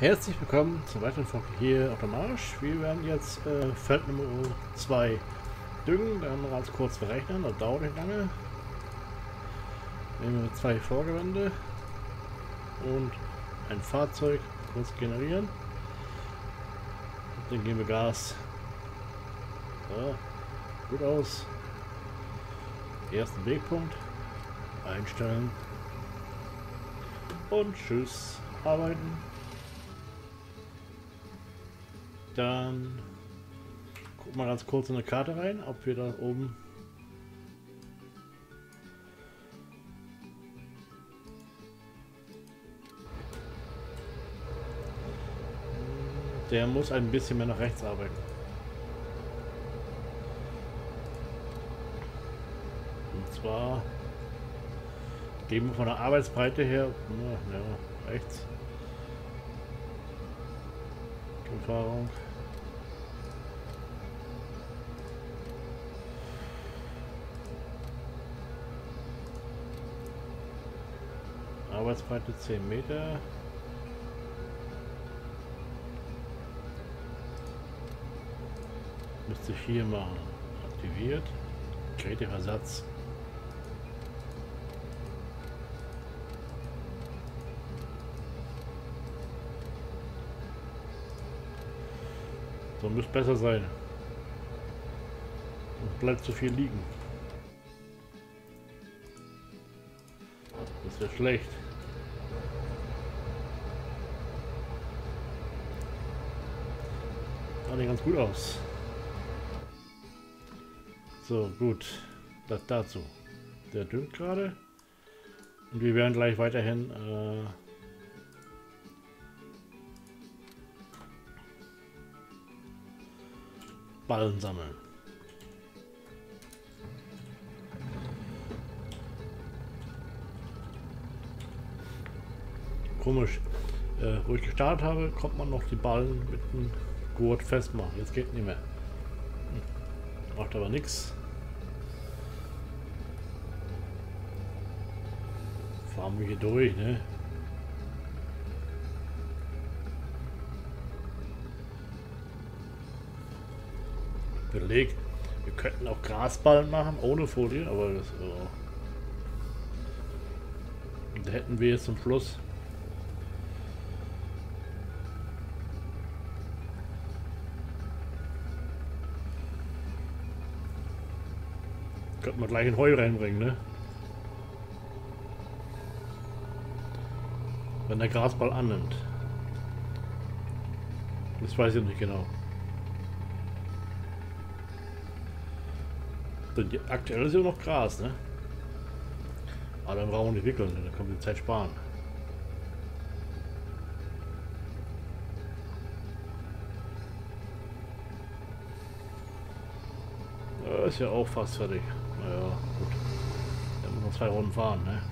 Herzlich willkommen zur weiteren Folge hier auf der Marsch. Wir werden jetzt Feld Nummer 2 düngen, dann ganz kurz berechnen, das dauert nicht lange. Nehmen wir 2 Vorgewände und ein Fahrzeug kurz generieren. Dann geben wir Gas. Ja, gut aus. Ersten Wegpunkt einstellen und tschüss, arbeiten. Dann gucken wir ganz kurz in eine Karte rein, ob wir da oben der muss ein bisschen mehr nach rechts arbeiten. Und zwar geben wir von der Arbeitsbreite her ja, rechts. Erfahrung. Arbeitsbreite 10 Meter. Müsste ich hier machen. Aktiviert. Geräteversatz. So müsste besser sein. Und bleibt zu viel liegen. Das wäre schlecht. Sah nicht ganz gut aus. So, gut. Das dazu. Der düngt gerade. Und wir werden gleich weiterhin Ballen sammeln. Komisch. Wo ich gestartet habe, kommt man noch die Ballen mit dem Gurt festmachen. Jetzt geht nicht mehr. Macht aber nichts. Fahren wir hier durch, ne? Belegt. Wir könnten auch Grasballen machen, ohne Folie, aber das da hätten wir jetzt zum Schluss könnten wir gleich ein Heu reinbringen, ne? Wenn der Grasball annimmt. Das weiß ich nicht genau. Aktuell ist ja noch Gras, ne? Aber dann brauchen wir nicht wickeln, dann können wir die Zeit sparen. Ja, ist ja auch fast fertig. Naja, gut. Dann müssen wir 2 Runden fahren, ne?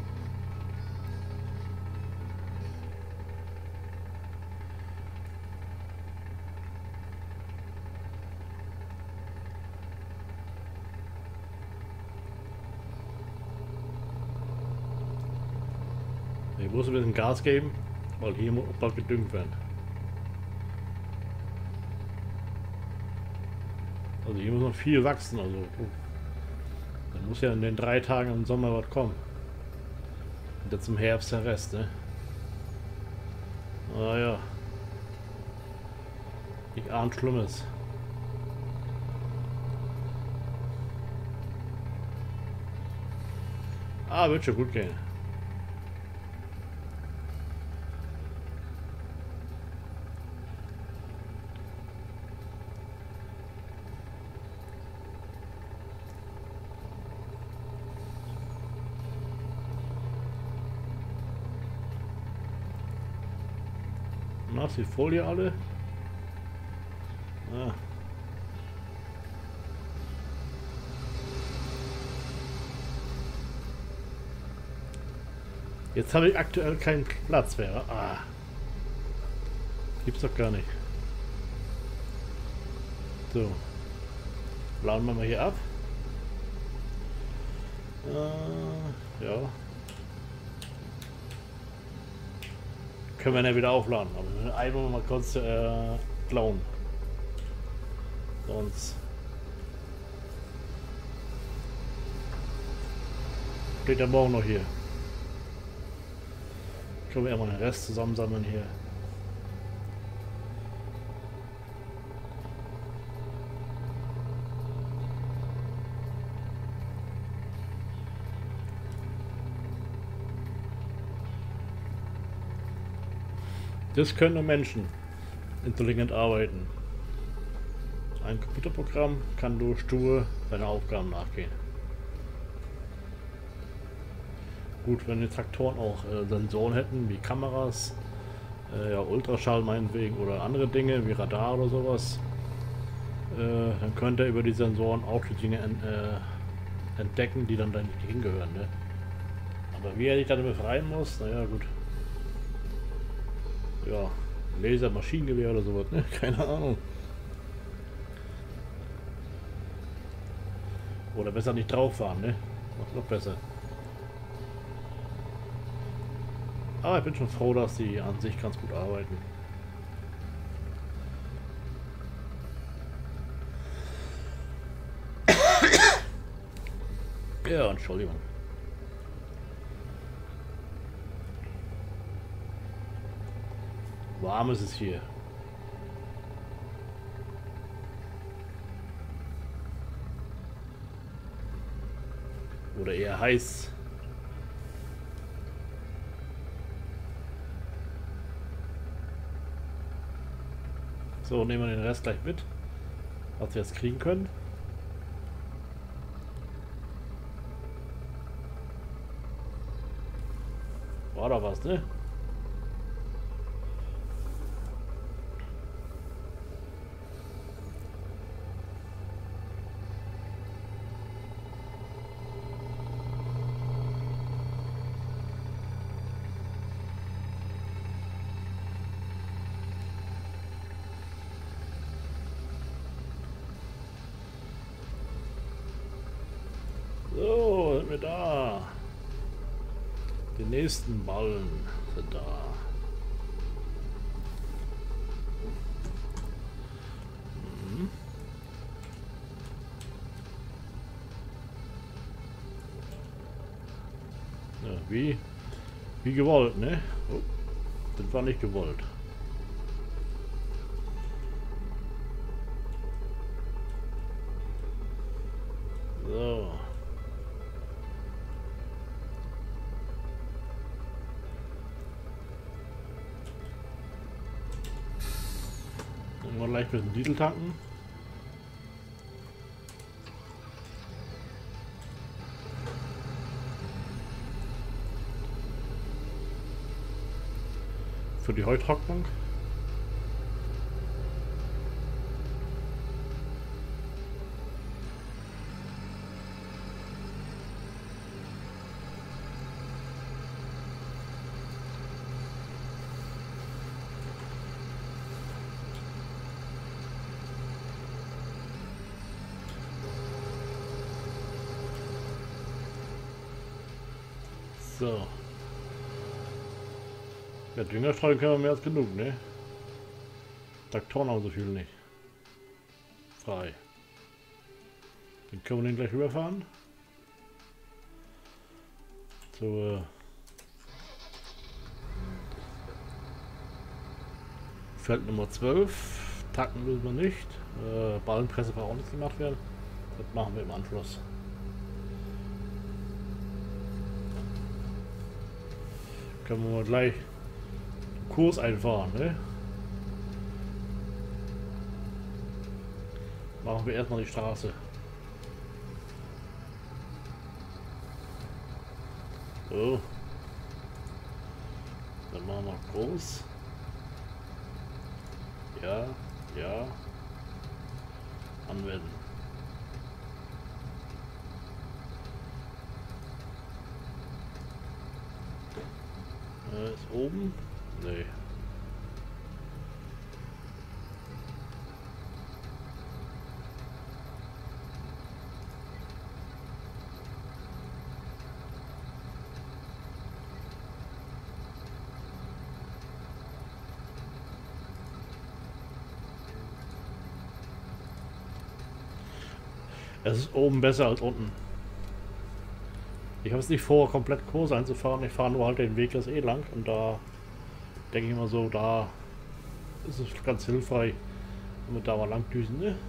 Ich muss ein bisschen Gas geben, weil hier muss bald gedüngt werden. Also hier muss noch viel wachsen, also dann muss ja in den 3 Tagen im Sommer was kommen. Und jetzt im Herbst der Rest, ne? Naja. Ich ahne Schlimmes. Ah, wird schon gut gehen. Na, ist die Folie alle? Ah. Jetzt habe ich aktuell keinen Platz mehr. Ah. Gibt's doch gar nicht. So. Laden wir mal hier ab. Ja. Können wir dann wieder aufladen. Aber einmal mal kurz klauen. Sonst steht der morgen noch hier. Können wir erstmal den Rest zusammensammeln hier. Das können nur Menschen intelligent arbeiten. Ein Computerprogramm kann durch stur seine Aufgaben nachgehen. Gut, wenn die Traktoren auch Sensoren hätten, wie Kameras, ja, Ultraschall meinetwegen oder andere Dinge wie Radar oder sowas, dann könnte er über die Sensoren auch die Dinge entdecken, die dann da nicht hingehören. Ne? Aber wie er sich dann befreien muss, naja gut. Ja, Laser, Maschinengewehr oder sowas, ne? Keine Ahnung. Oder besser nicht drauf fahren, ne? Noch besser. Aber ich bin schon froh, dass die an sich ganz gut arbeiten. Ja, Entschuldigung. Warm ist es hier. Oder eher heiß. So, nehmen wir den Rest gleich mit, was wir jetzt kriegen können. War da was, ne? So, sind wir da. Die nächsten Ballen sind da. Mhm. Ja, wie gewollt, ne? Oh, das war nicht gewollt. So. Mal leicht mit dem Diesel tanken. Für die Heutrocknung. So. Ja, Dünger streuen können wir mehr als genug, ne? Traktoren haben so viel nicht. Frei. Dann können wir den gleich rüberfahren. So, Feld Nummer 12. Tacken müssen wir nicht. Ballenpresse braucht auch nichts gemacht werden. Das machen wir im Anschluss. Können wir mal gleich Kurs einfahren, ne? Machen wir erstmal die Straße. So. Dann machen wir groß. Ja, ja. Anwenden. Ist oben? Nee. Es ist oben besser als unten. Ich habe es nicht vor, komplett Kurs einzufahren. Ich fahre nur halt den Weg das eh lang. Und da denke ich immer so, da ist es ganz hilfreich, wenn wir da mal lang düsen, ne?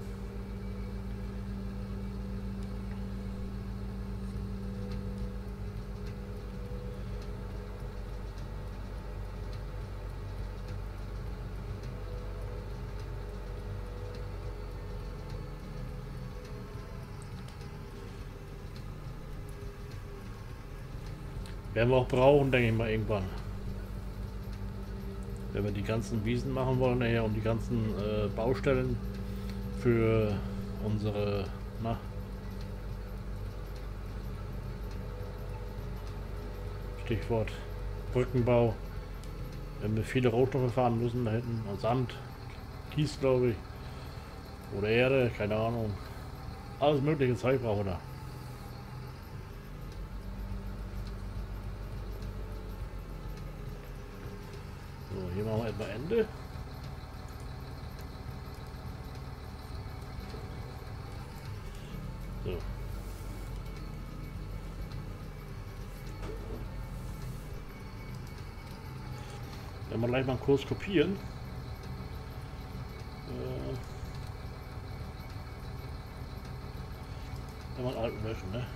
Werden wir auch brauchen, denke ich mal, irgendwann. Wenn wir die ganzen Wiesen machen wollen, nachher und die ganzen Baustellen für unsere, na, Stichwort Brückenbau. Wenn wir viele Rohstoffe fahren müssen, da hinten Sand, Kies, glaube ich, oder Erde, keine Ahnung. Alles mögliche Zeug brauchen wir da. So, hier machen wir etwa Ende. So. Wenn wir gleich mal einen Kurs kopieren. Wenn wir einen alten löschen, ne?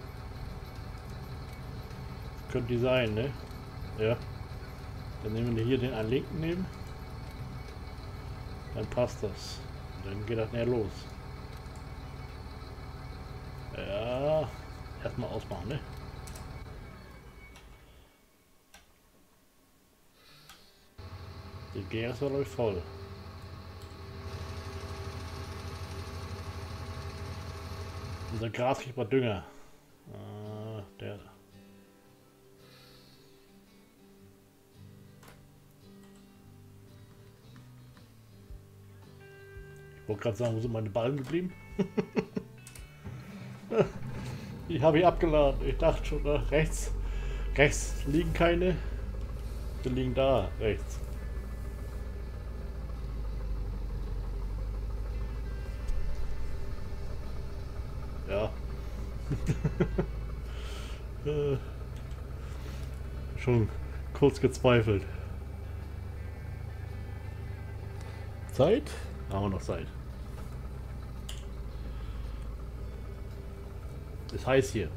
Könnte die sein, ne? Ja. Dann nehmen wir hier den einen linken nehmen. Dann passt das. Und dann geht das näher los. Ja. Erstmal ausmachen, ne? Die GS war glaube ich voll. Unser Gras kriegt mal Dünger. Der. Ich wollte gerade sagen, wo sind meine Ballen geblieben? Ich habe ihn abgeladen. Ich dachte schon, rechts. Rechts liegen keine. Die liegen da, rechts. Ja. Schon kurz gezweifelt. Zeit? Haben wir noch Zeit. Ist heiß hier.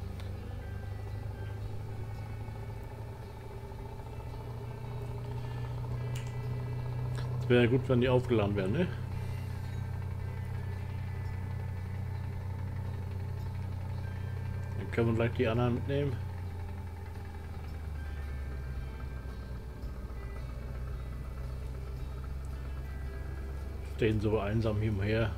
Es wäre gut, wenn die aufgeladen werden, ne? Dann können wir gleich die anderen mitnehmen. Stehen so einsam hier umher.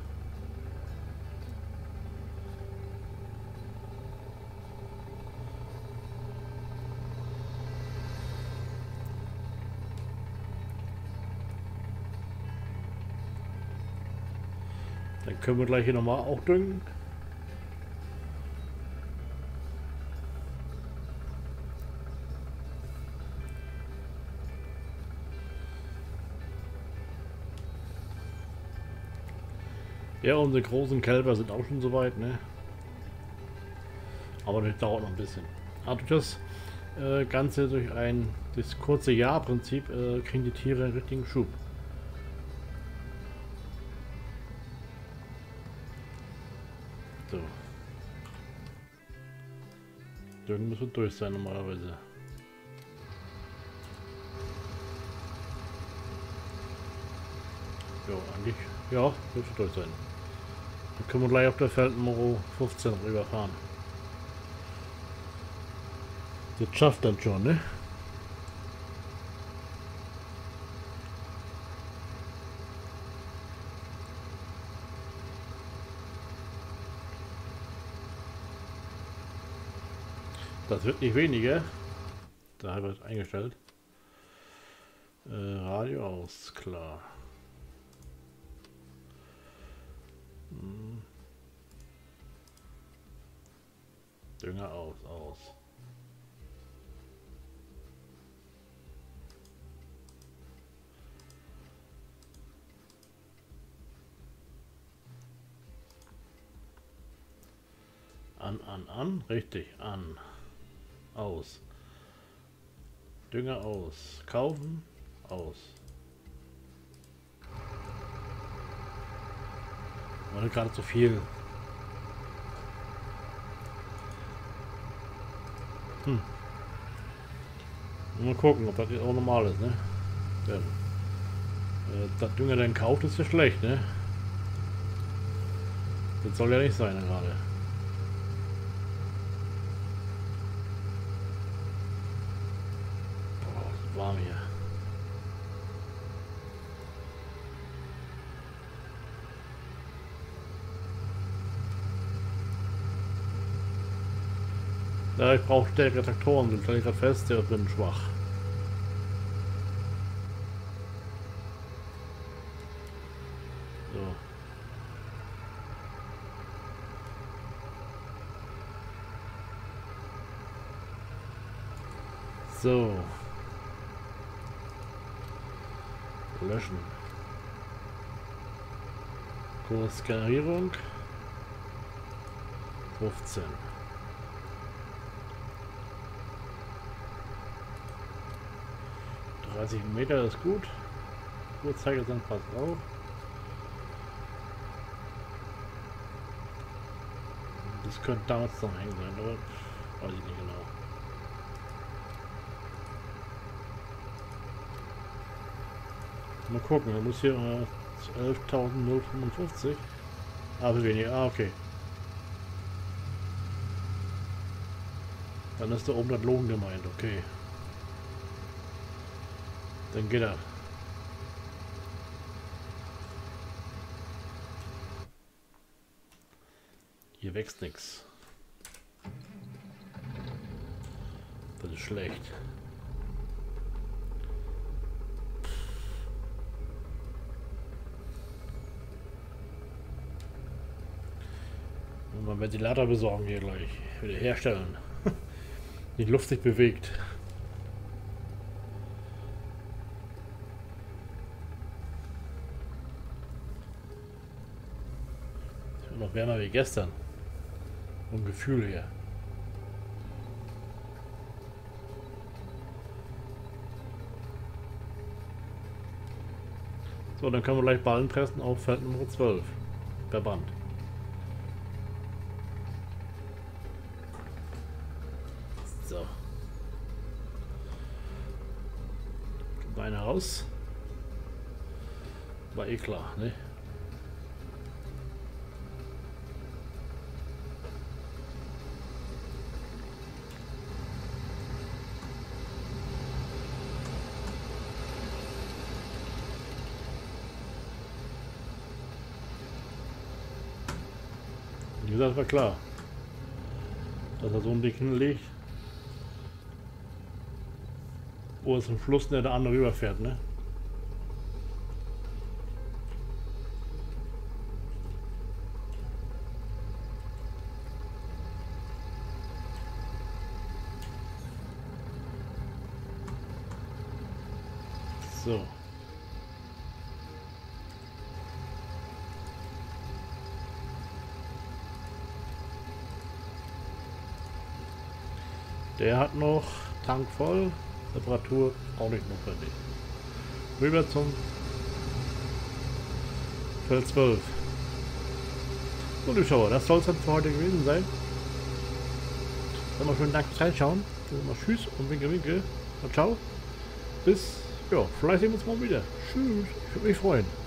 Dann können wir gleich hier nochmal auch düngen. Ja, unsere großen Kälber sind auch schon soweit, ne? Aber das dauert noch ein bisschen. Aber durch das Ganze, durch das kurze Jahrprinzip, kriegen die Tiere einen richtigen Schub. So. Düngen müssen durch sein normalerweise. Ja, eigentlich, ja, dürfte durch sein. Dann können wir gleich auf der Feldnummer 15 rüberfahren. Das schafft dann schon, ne? Das wird nicht weniger. Da wird eingestellt. Radio aus, klar. Dünger aus. An. Richtig, an. Aus. Dünger aus. Kaufen. Aus. War gerade zu viel. Mal gucken, ob das jetzt auch normal ist, ne? Ja. Das Dünger dann kauft, ist ja schlecht, ne? Das soll ja nicht sein gerade. Boah, ist warm hier. Ja, ich brauche stärkere Traktoren, sind stelle ich gerade fest, der bin schwach. So. So. Löschen. Kursskalierung. 15. Meter ist gut. Uhrzeigersinn passt auch. Das könnte damals noch hängen sein, aber weiß ich nicht genau. Mal gucken, da muss hier 11.055. Aber weniger. Ah, okay. Dann ist da oben das Lohn gemeint, okay. Dann geht er. Hier wächst nichts. Das ist schlecht. Und man wird die Ventilator besorgen hier gleich. Wieder herstellen. Die Luft sich bewegt. Noch wärmer wie gestern. Vom Gefühl her. So, dann können wir gleich Ballen pressen auf Feld Nummer 12. Per Band. So. Beine raus. War eh klar, ne? Wie gesagt, war klar, dass er so ein Ding hinlegt, wo es im Fluss der andere rüberfährt, ne? So. Der hat noch Tank voll, Temperatur auch nicht notwendig. Rüber zum Feld 12. So, Zuschauer, das soll es dann für heute gewesen sein. Dann mal schönen Dank fürs Reinschauen. Mal tschüss und winke, winke. Und ciao. Bis, ja, vielleicht sehen wir uns mal wieder. Tschüss, ich würde mich freuen.